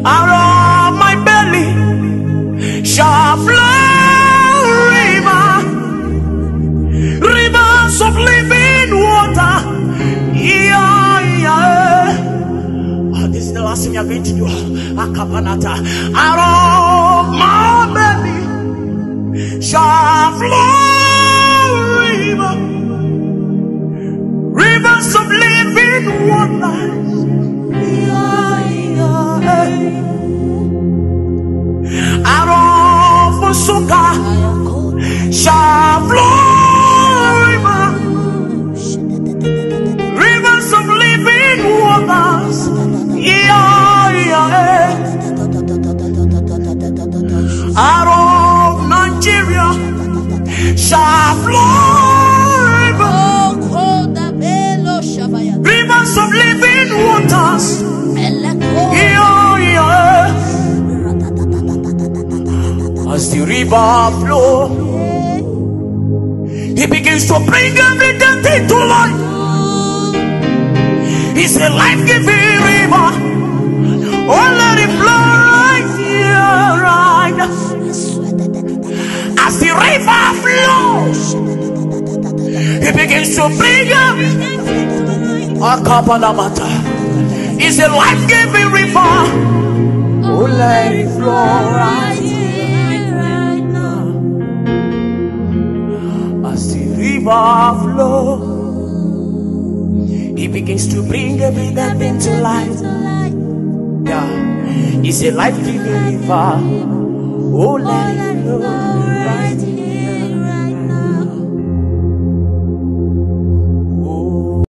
Out of my belly shall flow rivers of living water. Yeah, yeah. Oh, this is the last thing we are going to do. Akapanata. Out of my belly shall flow rivers of living water. Out of Suka shall flow rivers of living waters. Yeah, yeah. Out of Nigeria shall flow rivers of living waters. Yeah, yeah. As the river flows, he begins to bring every dead thing to life. It's a life-giving river. Oh, let it flow right here, right. As the river flows, he begins to bring everything. It's a life-giving river. Oh, let it flow right here. Flow, he begins to bring every death into life. Yeah, it's a life-giving river. Oh, let it flow right here.